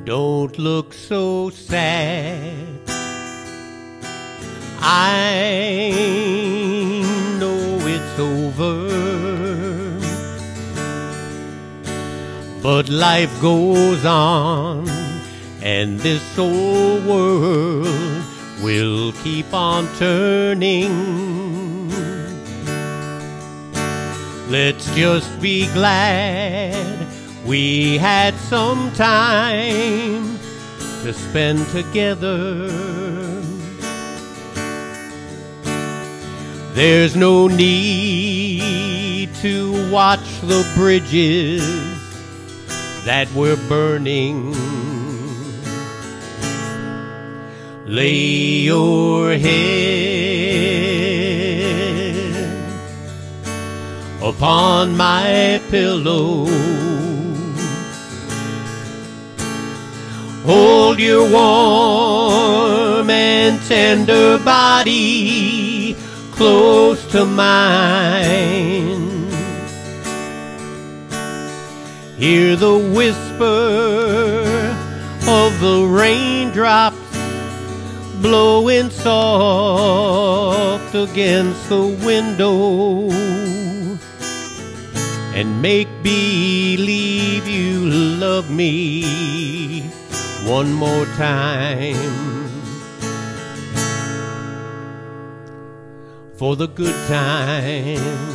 Don't look so sad. I know it's over, but life goes on, and this old world will keep on turning. Let's just be glad we had some time to spend together. There's no need to watch the bridges that we're burning. Lay your head upon my pillow. Hold your warm and tender body close to mine. Hear the whisper of the raindrops blowing soft against the window, and make believe you love me one more time. For the good times,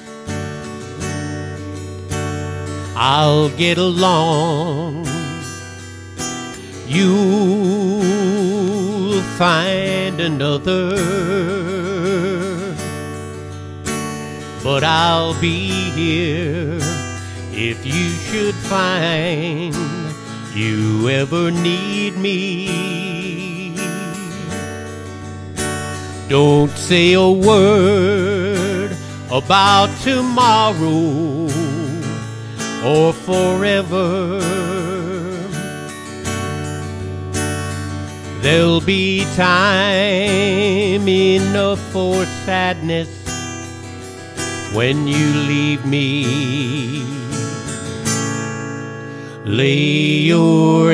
I'll get along. You'll find another, but I'll be here if you should find you ever need me. Don't say a word about tomorrow or forever. There'll be time enough for sadness when you leave me. Lay your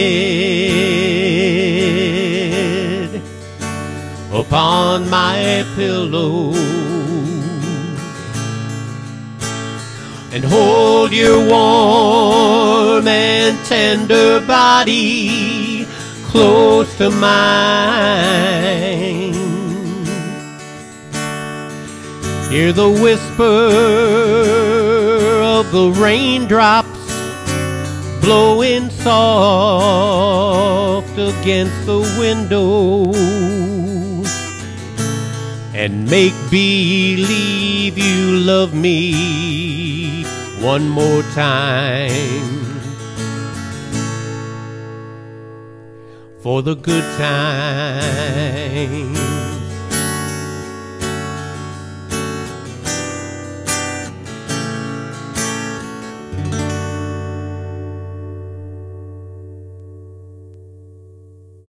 head upon my pillow and hold your warm and tender body close to mine. Hear the whisper of the raindrops blowing soft against the window, and make believe you love me one more time. For the good times.